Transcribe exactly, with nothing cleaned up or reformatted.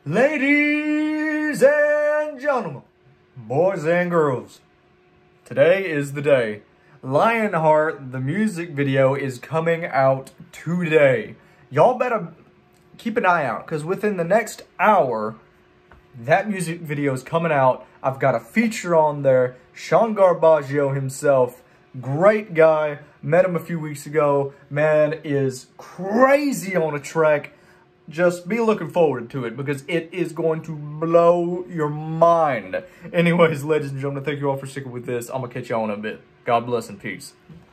Ladies and gentlemen, boys and girls, today is the day. Lionheart, the music video, is coming out today. Y'all better keep an eye out, because within the next hour, that music video is coming out. I've got a feature on there. Sean Garbaggio himself, great guy. Met him a few weeks ago. Man is crazy on a track. Just be looking forward to it, because it is going to blow your mind. Anyways, ladies and gentlemen, thank you all for sticking with this. I'm going to catch y'all in a bit. God bless and peace.